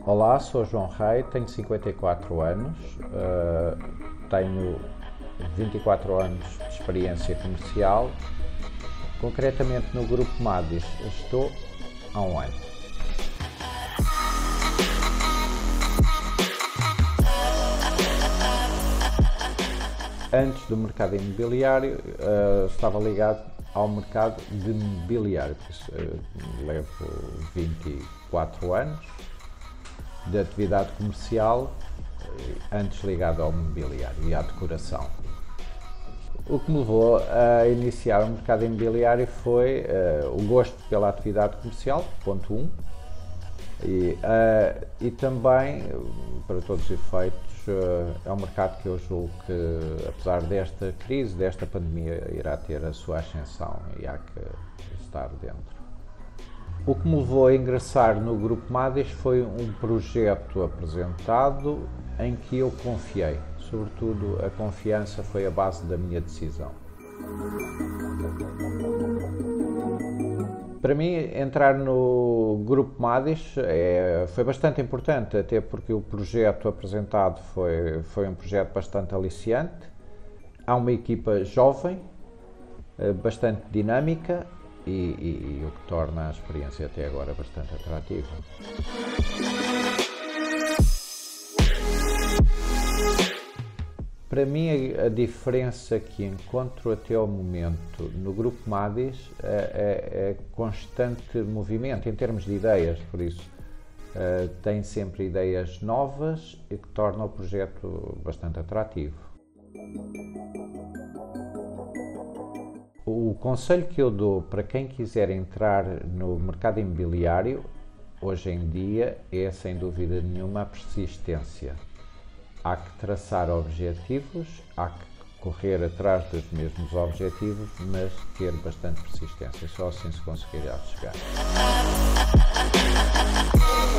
Olá, sou João Rei, tenho 54 anos, tenho 24 anos de experiência comercial, concretamente no Grupo Madis estou há um ano. Antes do mercado imobiliário, estava ligado ao mercado de mobiliário, levo 24 anos de atividade comercial, antes ligado ao mobiliário e à decoração. O que me levou a iniciar o mercado imobiliário foi o gosto pela atividade comercial, ponto 1, e também, para todos os efeitos, é um mercado que eu julgo que, apesar desta crise, desta pandemia, irá ter a sua ascensão e há que estar dentro. O que me levou a ingressar no Grupo Madis foi um projeto apresentado em que eu confiei. Sobretudo, a confiança foi a base da minha decisão. Para mim, entrar no Grupo Madis foi bastante importante, até porque o projeto apresentado foi um projeto bastante aliciante. Há uma equipa jovem, bastante dinâmica e o que torna a experiência até agora bastante atrativa. Para mim, a diferença que encontro até ao momento no Grupo Madis é constante movimento em termos de ideias, por isso tem sempre ideias novas e que tornam o projeto bastante atrativo. O conselho que eu dou para quem quiser entrar no mercado imobiliário, hoje em dia, é sem dúvida nenhuma a persistência. Há que traçar objetivos, há que correr atrás dos mesmos objetivos, mas ter bastante persistência, só assim se conseguirá chegar.